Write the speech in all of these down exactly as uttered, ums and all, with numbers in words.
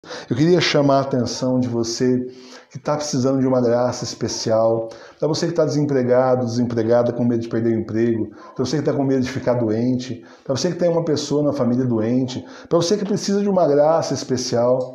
Eu queria chamar a atenção de você que está precisando de uma graça especial, para você que está desempregado, desempregada, com medo de perder o emprego, para você que está com medo de ficar doente, para você que tem uma pessoa na família doente, para você que precisa de uma graça especial.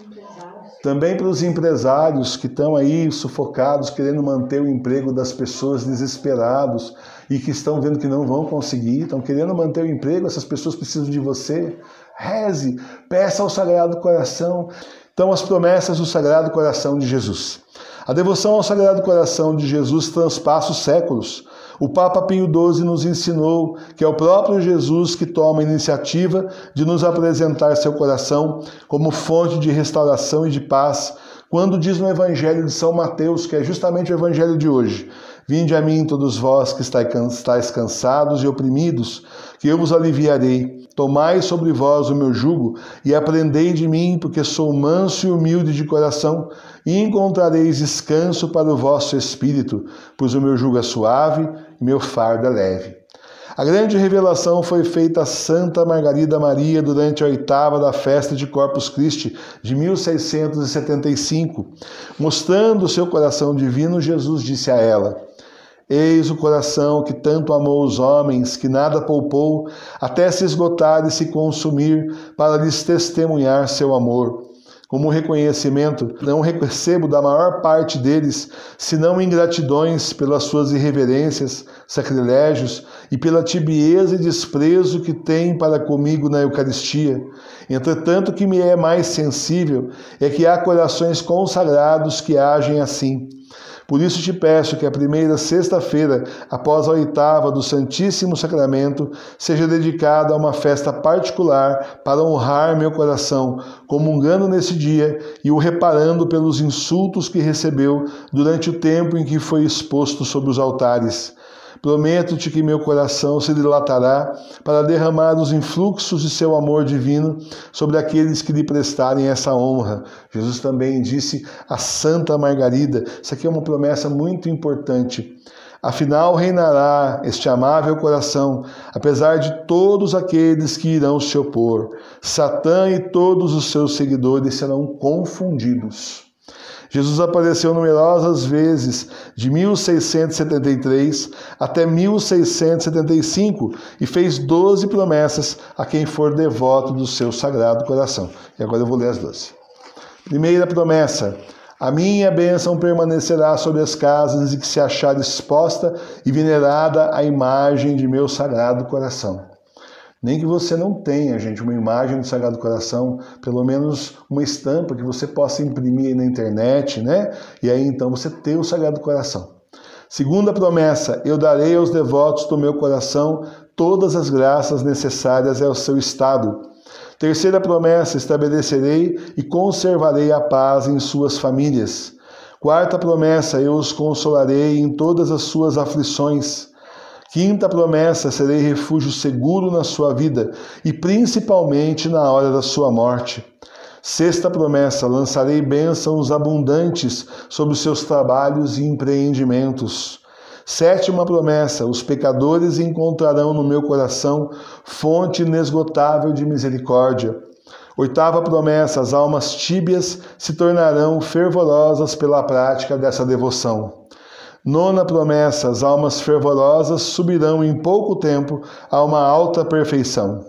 Também para os empresários que estão aí sufocados, querendo manter o emprego das pessoas, desesperados e que estão vendo que não vão conseguir, estão querendo manter o emprego, essas pessoas precisam de você. Reze, peça ao Sagrado Coração. Então, as promessas do Sagrado Coração de Jesus. A devoção ao Sagrado Coração de Jesus transpassa os séculos. O Papa Pio doze nos ensinou que é o próprio Jesus que toma a iniciativa de nos apresentar seu coração como fonte de restauração e de paz, quando diz no Evangelho de São Mateus, que é justamente o Evangelho de hoje: vinde a mim todos vós que estáis cansados e oprimidos, que eu vos aliviarei. Tomai sobre vós o meu jugo e aprendei de mim, porque sou manso e humilde de coração, e encontrareis descanso para o vosso espírito, pois o meu jugo é suave e meu fardo é leve. A grande revelação foi feita a Santa Margarida Maria durante a oitava da festa de Corpus Christi de mil seiscentos e setenta e cinco. Mostrando o seu coração divino, Jesus disse a ela: eis o coração que tanto amou os homens, que nada poupou, até se esgotar e se consumir, para lhes testemunhar seu amor. Como reconhecimento, não recebo da maior parte deles, senão ingratidões pelas suas irreverências, sacrilégios e pela tibieza e desprezo que têm para comigo na Eucaristia. Entretanto, o que me é mais sensível é que há corações consagrados que agem assim. Por isso te peço que a primeira sexta-feira, após a oitava do Santíssimo Sacramento, seja dedicada a uma festa particular para honrar meu coração, comungando nesse dia e o reparando pelos insultos que recebeu durante o tempo em que foi exposto sobre os altares. Prometo-te que meu coração se dilatará para derramar os influxos de seu amor divino sobre aqueles que lhe prestarem essa honra. Jesus também disse a Santa Margarida, isso aqui é uma promessa muito importante: afinal reinará este amável coração, apesar de todos aqueles que irão se opor. Satã e todos os seus seguidores serão confundidos. Jesus apareceu numerosas vezes, de mil seiscentos e setenta e três até mil seiscentos e setenta e cinco, e fez doze promessas a quem for devoto do seu Sagrado Coração. E agora eu vou ler as doze. Primeira promessa: a minha bênção permanecerá sobre as casas em que se achar exposta e venerada a imagem de meu Sagrado Coração. Nem que você não tenha, gente, uma imagem do Sagrado Coração, pelo menos uma estampa que você possa imprimir aí na internet, né? E aí então você ter o Sagrado Coração. Segunda promessa: eu darei aos devotos do meu coração todas as graças necessárias ao seu estado. Terceira promessa: estabelecerei e conservarei a paz em suas famílias. Quarta promessa: eu os consolarei em todas as suas aflições. Quinta promessa: serei refúgio seguro na sua vida e principalmente na hora da sua morte. Sexta promessa: lançarei bênçãos abundantes sobre os seus trabalhos e empreendimentos. Sétima promessa: os pecadores encontrarão no meu coração fonte inesgotável de misericórdia. Oitava promessa: as almas tíbias se tornarão fervorosas pela prática dessa devoção. Nona promessa: as almas fervorosas subirão em pouco tempo a uma alta perfeição.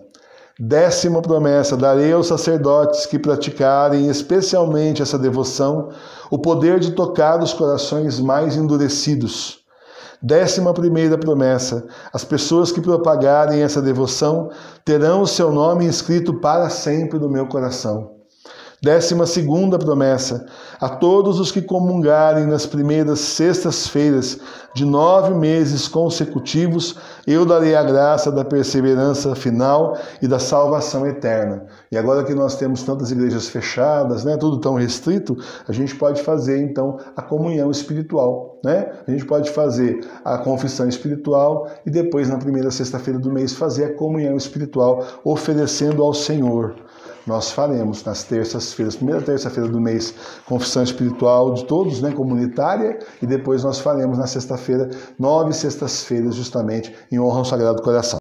Décima promessa: darei aos sacerdotes que praticarem especialmente essa devoção o poder de tocar os corações mais endurecidos. Décima primeira promessa: as pessoas que propagarem essa devoção terão o seu nome inscrito para sempre no meu coração. Décima segunda promessa: a todos os que comungarem nas primeiras sextas-feiras de nove meses consecutivos, eu darei a graça da perseverança final e da salvação eterna. E agora que nós temos tantas igrejas fechadas, né, tudo tão restrito, a gente pode fazer então a comunhão espiritual, né? A gente pode fazer a confissão espiritual e depois na primeira sexta-feira do mês fazer a comunhão espiritual, oferecendo ao Senhor. Nós faremos nas terças-feiras, primeira terça-feira do mês, confissão espiritual de todos, né, comunitária, e depois nós faremos na sexta-feira, nove sextas-feiras, justamente, em honra ao Sagrado Coração.